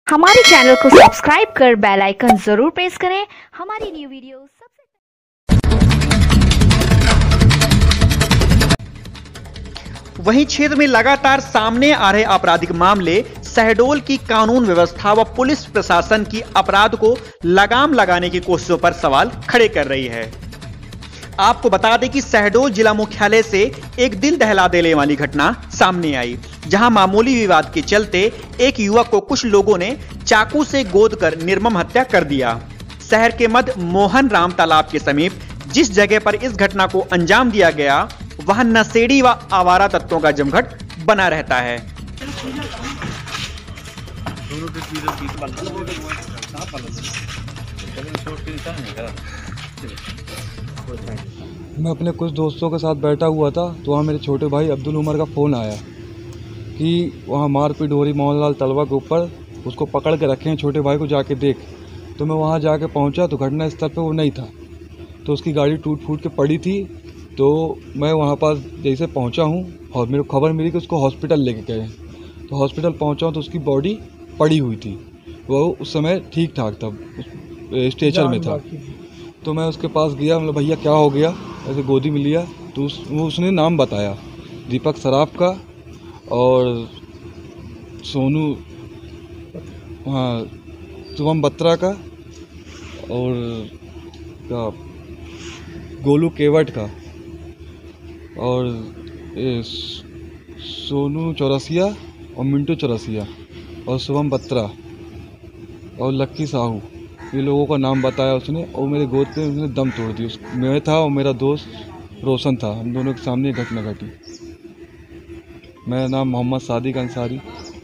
हमारे चैनल को सब्सक्राइब कर बेल आइकन जरूर प्रेस करें। हमारी न्यू वीडियो सबसे वहीं क्षेत्र में लगातार सामने आ रहे आपराधिक मामले शहडोल की कानून व्यवस्था व पुलिस प्रशासन की अपराध को लगाम लगाने की कोशिशों पर सवाल खड़े कर रही है। आपको बता दें कि शहडोल जिला मुख्यालय से एक दिल दहला देने वाली घटना सामने आई, जहां मामूली विवाद के चलते एक युवक को कुछ लोगों ने चाकू से गोदकर निर्मम हत्या कर दिया। शहर के मध्य मोहन राम तालाब के समीप जिस जगह पर इस घटना को अंजाम दिया गया, वहां नशेड़ी व आवारा तत्वों का जमघट बना रहता है। मैं अपने कुछ दोस्तों के साथ बैठा हुआ था तो वहाँ मेरे छोटे भाई अब्दुल उमर का फ़ोन आया कि वहाँ मारपीट हो रही मोहनलाल तलवा के ऊपर, उसको पकड़ के रखे हैं, छोटे भाई को जाके देख। तो मैं वहाँ जाके पहुँचा तो घटना स्थल पे वो नहीं था, तो उसकी गाड़ी टूट फूट के पड़ी थी। तो मैं वहाँ पास जैसे पहुँचा हूँ और मेरे को खबर मिली कि उसको हॉस्पिटल लेके गए। तो हॉस्पिटल पहुँचा हूँ तो उसकी बॉडी पड़ी हुई थी, वो उस समय ठीक ठाक था, स्ट्रेचर में था। तो मैं उसके पास गया, मतलब भैया क्या हो गया, ऐसे गोदी में लिया। तो उसने नाम बताया, दीपक सराफ का और सोनू, हाँ, शुभम बत्रा का और क्या गोलू केवट का और सोनू चौरसिया और मिंटू चौरसिया और शुभम बत्रा और लक्की साहू, ये लोगों का नाम बताया उसने। और मेरे गोद पे उसने दम तोड़ दी। मैं था और मेरा दोस्त रोशन था, हम दोनों के सामने घटना घटी। मेरा नाम मोहम्मद सादिक अंसारी।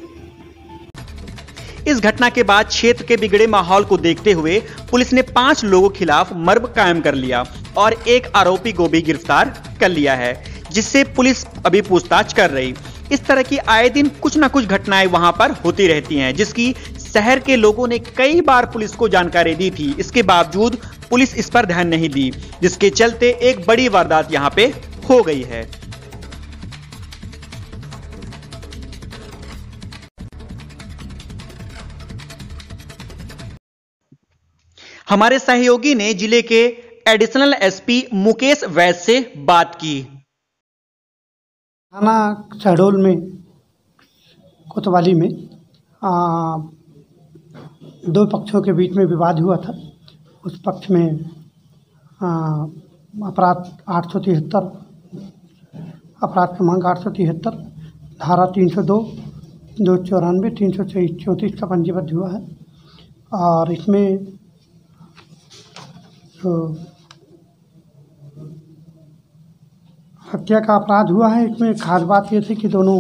इस घटना के बाद क्षेत्र के बिगड़े माहौल को देखते हुए पुलिस ने 5 लोगों के खिलाफ मर्ब कायम कर लिया और एक आरोपी को भी गिरफ्तार कर लिया है, जिससे पुलिस अभी पूछताछ कर रही। इस तरह की आए दिन कुछ न कुछ घटनाएं वहां पर होती रहती हैं, जिसकी शहर के लोगों ने कई बार पुलिस को जानकारी दी थी। इसके बावजूद पुलिस इस पर ध्यान नहीं दी, जिसके चलते एक बड़ी वारदात यहां पे हो गई है। हमारे सहयोगी ने जिले के एडिशनल एसपी मुकेश वैद्य से बात की। थाना शहडोल में कोतवाली में 2 पक्षों के बीच में विवाद हुआ था। उस पक्ष में अपराध 873 अपराध क्रमांक 873 धारा 302, 294, 334 का पंजीबद्ध हुआ है। और इसमें तो हत्या का अपराध हुआ है। इसमें खास बात ये थी कि दोनों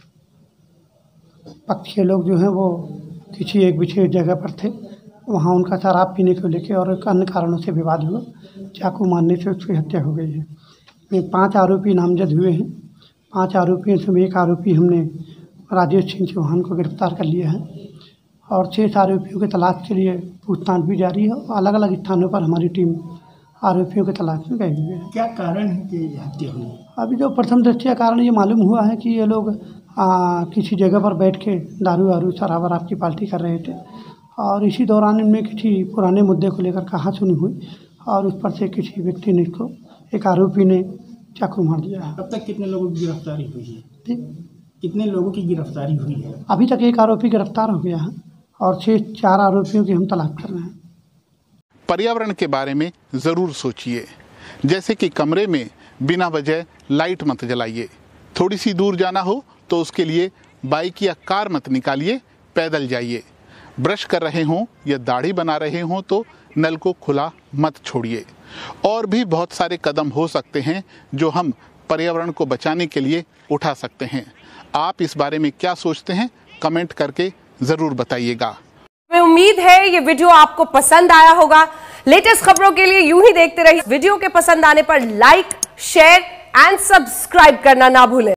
पक्ष के लोग जो हैं वो किसी एक विशेष जगह पर थे, वहाँ उनका शराब पीने को लेकर और एक अन्य कारणों से विवाद हुआ, चाकू मारने से उसकी हत्या हो गई है। में 5 आरोपी नामजद हुए हैं। 5 आरोपियों से एक आरोपी हमने राजेश सिंह चौहान को गिरफ्तार कर लिया है और 6 आरोपियों की तलाश के लिए पूछताछ भी जारी है। अलग अलग स्थानों पर हमारी टीम आरोपियों की तलाश में गई हुई है। क्या कारण है कि हत्या हुई? अभी जो प्रथम दृष्टया कारण ये मालूम हुआ है कि ये लोग किसी जगह पर बैठ के दारू शराब वराब की पार्टी कर रहे थे और इसी दौरान इनमें किसी पुराने मुद्दे को लेकर कहासुनी हुई और उस पर से किसी व्यक्ति ने इसको, एक आरोपी ने चाकू मार दिया है। अब तक कितने लोगों की गिरफ्तारी हुई है? ठीक, कितने लोगों की गिरफ्तारी हुई है? अभी तक एक आरोपी गिरफ्तार हो गया है और 4 आरोपियों की हम तलाश कर रहे हैं। पर्यावरण के बारे में ज़रूर सोचिए, जैसे कि कमरे में बिना वजह लाइट मत जलाइए, थोड़ी सी दूर जाना हो तो उसके लिए बाइक या कार मत निकालिए, पैदल जाइए, ब्रश कर रहे हों या दाढ़ी बना रहे हों तो नल को खुला मत छोड़िए। और भी बहुत सारे कदम हो सकते हैं जो हम पर्यावरण को बचाने के लिए उठा सकते हैं। आप इस बारे में क्या सोचते हैं, कमेंट करके ज़रूर बताइएगा। हमें उम्मीद है ये वीडियो आपको पसंद आया होगा। लेटेस्ट खबरों के लिए यूं ही देखते रहिए। वीडियो के पसंद आने पर लाइक, शेयर एंड सब्सक्राइब करना ना भूलें।